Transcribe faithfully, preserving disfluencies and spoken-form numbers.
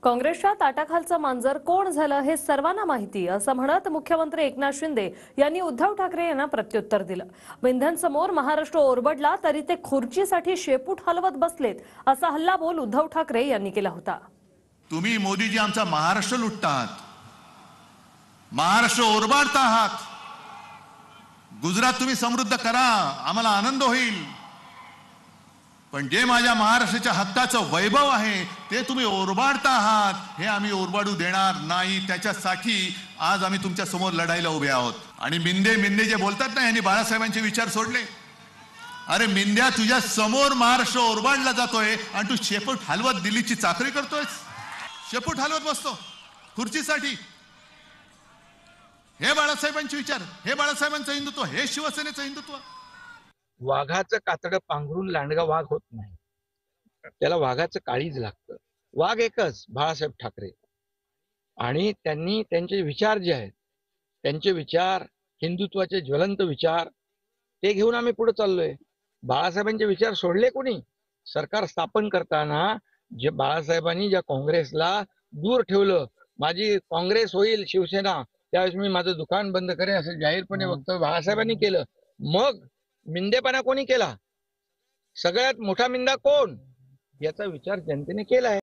काँग्रेसच्या ताटाखालचं मांजर कोण झालं हे सर्वांना माहिती असं म्हणत मुख्यमंत्री एकनाथ शिंदे यांनी उद्धव ठाकरे यांना प्रत्युत्तर दिलं। विंध्यांसमोर महाराष्ट्र ओरबडला तरी ते खुर्चीसाठी शेपूट हलवत बसलेत असा हल्लाबोल उद्धव ठाकरे यांनी केला होता। तुम्ही मोदीजी आमचा महाराष्ट्र लुटतात, महाराष्ट्र ओरबाडता आहात। गुजरात तुम्ही समृद्ध करा, आम्हाला आनंद होईल, पण जे माझ्या महाराष्ट्राच्या हक्काचं वैभव आहे ते तुम्ही ओरबाडता आहात, हे आम्ही ओरबाडू देणार नाही। त्याच्यासाठी आज आम्ही तुमच्या समोर लढाईला उभे आहोत। आणि मिंदे मिंदे जे बोलतात ना, यांनी बाळासाहेबांचे विचार सोडले। अरे मिंद्या, तुझ्या समोर महाराष्ट्र ओरबाडला जातोय आणि तू शेपूट हलवत दिल्लीची चाकरी करतोयस, शेपूट हलवत बसतो खुर्चीसाठी। हे बाळासाहेबांचे विचार, हे बाळासाहेबांचं हिंदुत्व, हे शिवसेनेचं हिंदुत्व। वाघाचं कातडं पांघरून लांडगा वाघ होत नाही, त्याला वाघाचं काळीज लागतं। वाघ एकच, बाळासाहेब ठाकरे। आणि त्यांनी त्यांचे विचार जे आहेत, त्यांचे विचार हिंदुत्वाचे ज्वलंत विचार, ते घेऊन आम्ही पुढे चाललोय। बाळासाहेबांचे विचार सोडले कोणी? सरकार स्थापन करताना जे बाळासाहेबांनी ज्या काँग्रेसला दूर ठेवलं, माझी काँग्रेस होईल शिवसेना, त्यावेळेस मी माझं दुकान बंद करेन असं जाहीरपणे वक्तव्य बाळासाहेबांनी केलं। मग मिंदेपणा कोणी केला? सगळ्यात मोठा मिंदा कोण? याचा विचार जनतेने केलाय।